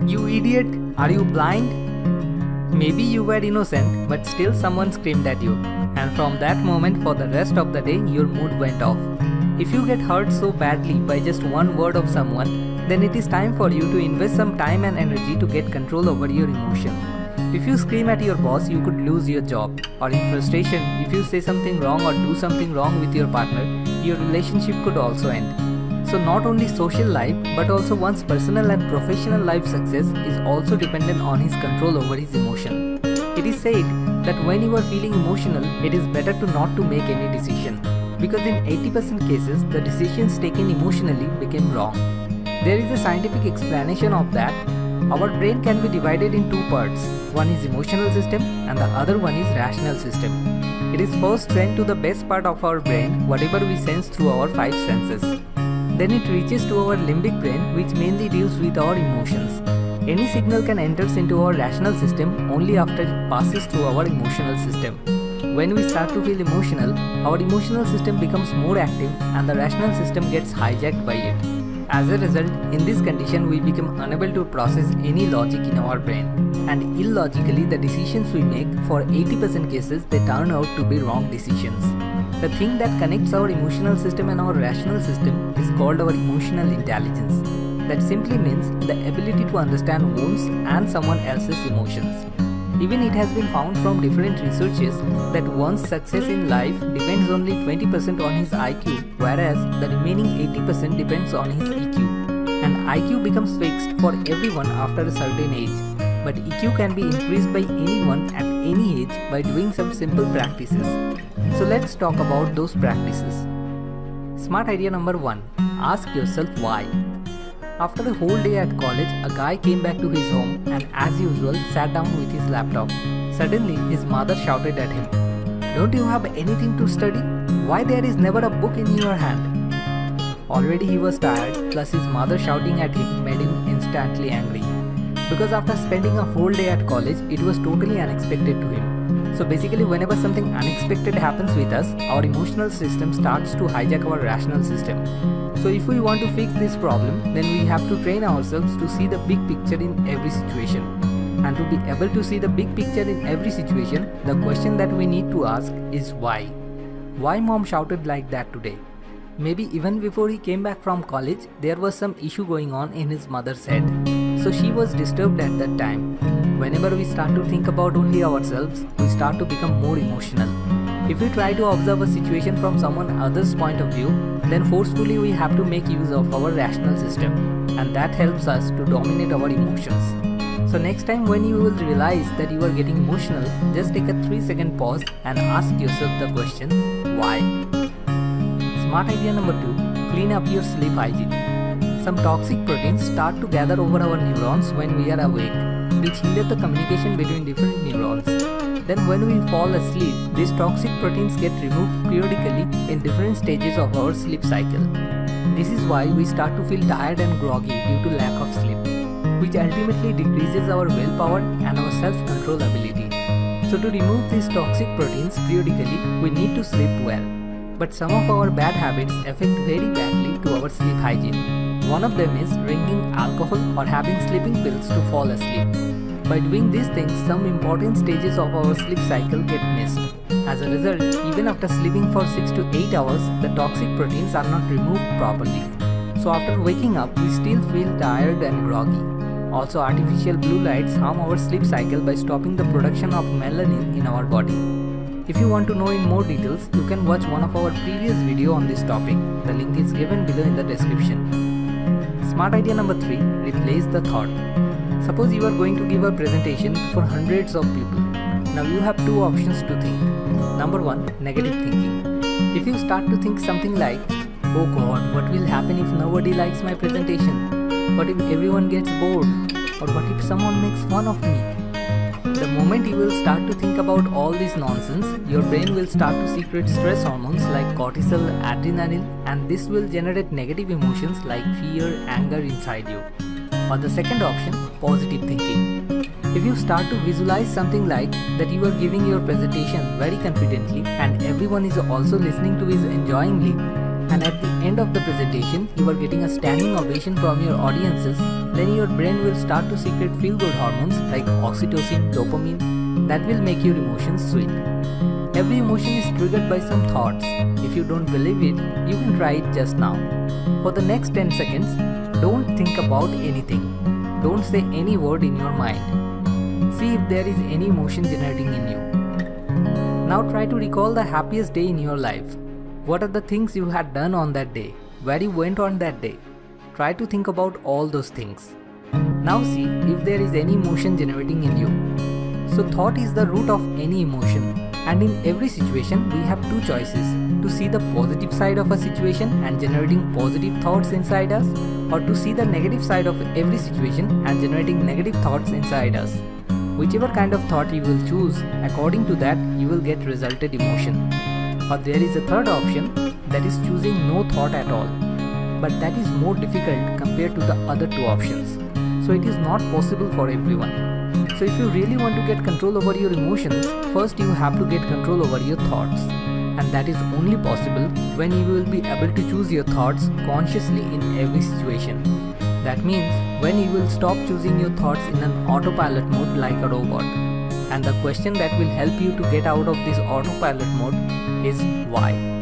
"You idiot, are you blind?" Maybe you were innocent, but still someone screamed at you. And from that moment, for the rest of the day, your mood went off. If you get hurt so badly by just one word of someone, then it is time for you to invest some time and energy to get control over your emotion. If you scream at your boss, you could lose your job. Or in frustration, if you say something wrong or do something wrong with your partner, your relationship could also end. So not only social life, but also one's personal and professional life success is also dependent on his control over his emotion. It is said that when you are feeling emotional, it is better to not to make any decision, because in 80% cases, the decisions taken emotionally became wrong. There is a scientific explanation of that. Our brain can be divided in two parts. One is emotional system and the other one is rational system. It is first sent to the best part of our brain, whatever we sense through our five senses. Then it reaches to our limbic brain, which mainly deals with our emotions. Any signal can enter into our rational system only after it passes through our emotional system. When we start to feel emotional, our emotional system becomes more active and the rational system gets hijacked by it. As a result, in this condition, we become unable to process any logic in our brain. And illogically, the decisions we make, for 80% cases, they turn out to be wrong decisions. The thing that connects our emotional system and our rational system is called our emotional intelligence. That simply means the ability to understand one's and someone else's emotions. Even it has been found from different researches that one's success in life depends only 20% on his IQ, whereas the remaining 80% depends on his EQ. And IQ becomes fixed for everyone after a certain age, but EQ can be increased by anyone at any age by doing some simple practices. So let's talk about those practices. Smart idea number 1. Ask yourself why. After a whole day at college, a guy came back to his home and as usual sat down with his laptop. Suddenly, his mother shouted at him, "Don't you have anything to study? Why there is never a book in your hand?" Already he was tired, plus his mother shouting at him made him instantly angry. Because after spending a whole day at college, it was totally unexpected to him. So basically, whenever something unexpected happens with us, our emotional system starts to hijack our rational system. So if we want to fix this problem, then we have to train ourselves to see the big picture in every situation. And to be able to see the big picture in every situation, the question that we need to ask is why. Why mom shouted like that today? Maybe even before he came back from college, there was some issue going on in his mother's head. So she was disturbed at that time. Whenever we start to think about only ourselves, we start to become more emotional. If we try to observe a situation from someone else's point of view, then forcefully we have to make use of our rational system, and that helps us to dominate our emotions. So next time when you will realize that you are getting emotional, just take a 3-second pause and ask yourself the question, why? Smart idea number 2. Clean up your sleep hygiene. Some toxic proteins start to gather over our neurons when we are awake, which hinder the communication between different neurons. Then when we fall asleep, these toxic proteins get removed periodically in different stages of our sleep cycle. This is why we start to feel tired and groggy due to lack of sleep, which ultimately decreases our willpower and our self-control ability. So to remove these toxic proteins periodically, we need to sleep well. But some of our bad habits affect very badly to our sleep hygiene. One of them is drinking alcohol or having sleeping pills to fall asleep. By doing these things, some important stages of our sleep cycle get missed. As a result, even after sleeping for 6 to 8 hours, the toxic proteins are not removed properly. So after waking up, we still feel tired and groggy. Also, artificial blue lights harm our sleep cycle by stopping the production of melanin in our body. If you want to know in more details, you can watch one of our previous video on this topic. The link is given below in the description. Smart idea number 3. Replace the thought. Suppose you are going to give a presentation for hundreds of people. Now you have two options to think. Number 1. Negative thinking. If you start to think something like, "Oh God, what will happen if nobody likes my presentation? What if everyone gets bored? Or what if someone makes fun of me?" The moment you will start to think about all this nonsense, your brain will start to secrete stress hormones like cortisol, adrenaline, and this will generate negative emotions like fear, anger inside you. Or the second option, positive thinking. If you start to visualize something like that you are giving your presentation very confidently and everyone is also listening to it enjoyingly, and at the end of the presentation you are getting a standing ovation from your audiences, then your brain will start to secrete feel-good hormones like oxytocin, dopamine that will make your emotions sweet. Every emotion is triggered by some thoughts. If you don't believe it, you can try it just now. For the next 10 seconds, don't think about anything. Don't say any word in your mind. See if there is any emotion generating in you. Now try to recall the happiest day in your life. What are the things you had done on that day? Where you went on that day? Try to think about all those things. Now see if there is any emotion generating in you. So thought is the root of any emotion. And in every situation, we have two choices: to see the positive side of a situation and generating positive thoughts inside us, or to see the negative side of every situation and generating negative thoughts inside us. Whichever kind of thought you will choose, according to that, you will get resulted emotion. Or there is a third option, that is choosing no thought at all. But that is more difficult compared to the other two options. So it is not possible for everyone. So if you really want to get control over your emotions, first you have to get control over your thoughts. And that is only possible when you will be able to choose your thoughts consciously in every situation. That means when you will stop choosing your thoughts in an autopilot mode like a robot. And the question that will help you to get out of this autopilot mode is why?